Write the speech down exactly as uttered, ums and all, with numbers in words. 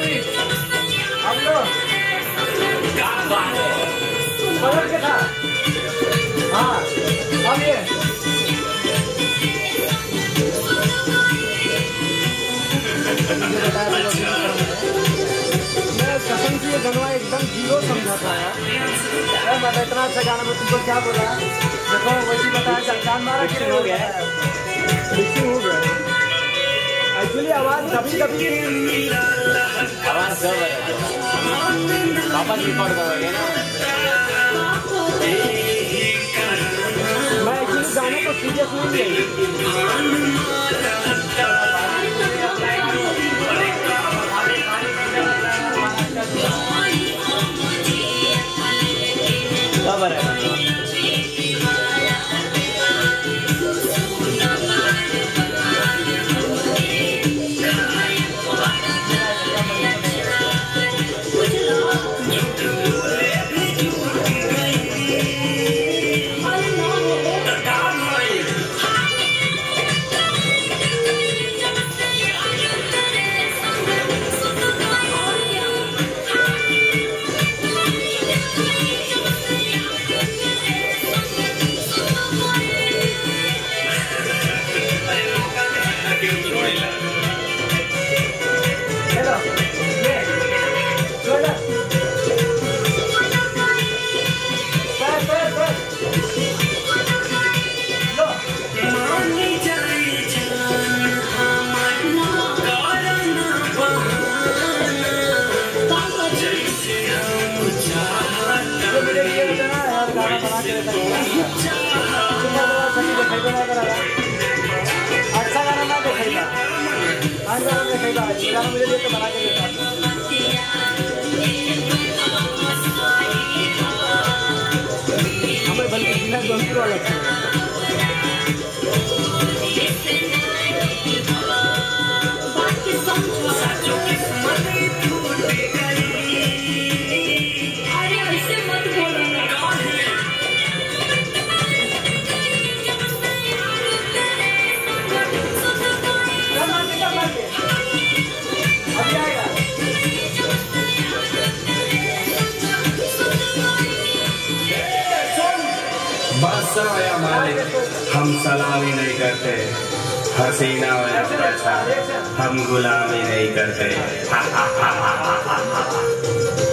हम लोग बदल के था। हाँ अब ये मैं कसम से ये गनवा एकदम जीरो समझा था यार। मैं इतना अच्छा गाना में तुमको क्या बोला, देखो वही बताया, जान मारा कि हो गया मिक्सिंग हो गया। एक्चुअली आवाज कभी कभी आवाज सब है वापस रिकॉर्ड करोगे ना। मैं एक्चुअली गाने को सीरियस नहीं लिया। खबर है अच्छा गाना ना देखेगा, आज गाना देखेगा, गाना मुझे देख के बना के देता। हमें बल्कि बिना गंभीर वाला बादशाह या मालिक हम सलामी नहीं करते, हसीना या अच्छा हम गुलामी नहीं करते।